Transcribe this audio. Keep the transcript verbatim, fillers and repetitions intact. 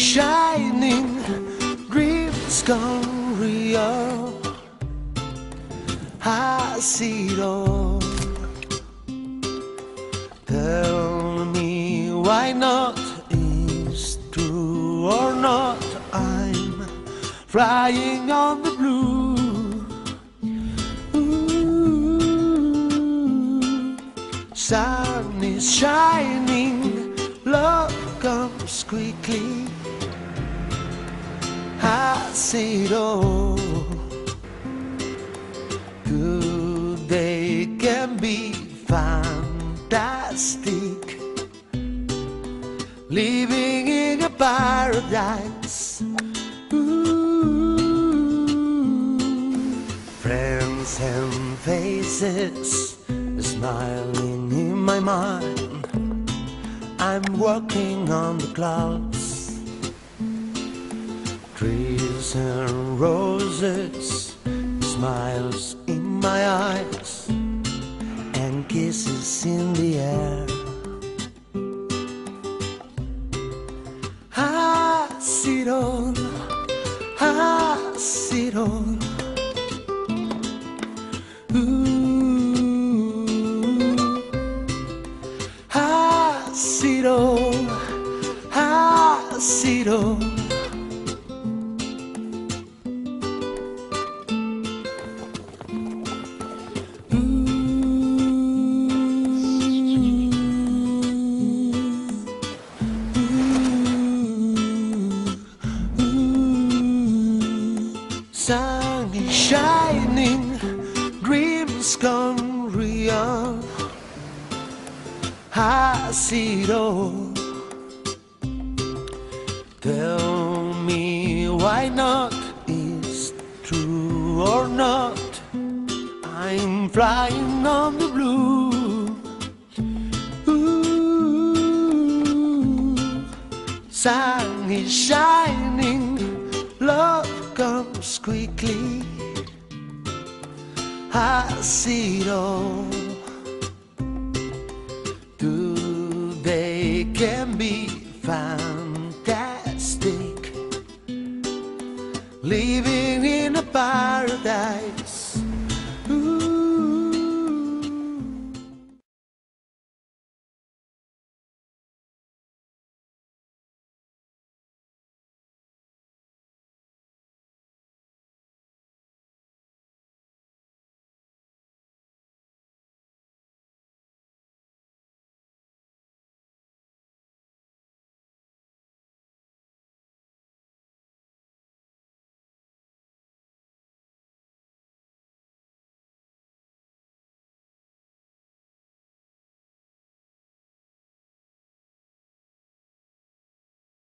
shining, dreams gone real. I see it all. Tell me why not, is true or not? I'm flying on the blue. Ooh, sun is shining, love comes quickly. I see it all. Today can be fantastic, living in a paradise. Ooh, friends and faces smiling in my mind. I'm walking on the clouds, trees and roses, smiles in my eyes, and kisses in the air. I see it all, I see it all. Ooh, I see it all, I see it all. Sun is shining, dreams come real. I see it all. Tell me why not, is true or not? I'm flying on the blue. Ooh, sun is shining, love comes quickly. I see it all. Today can be fantastic, living in a paradise.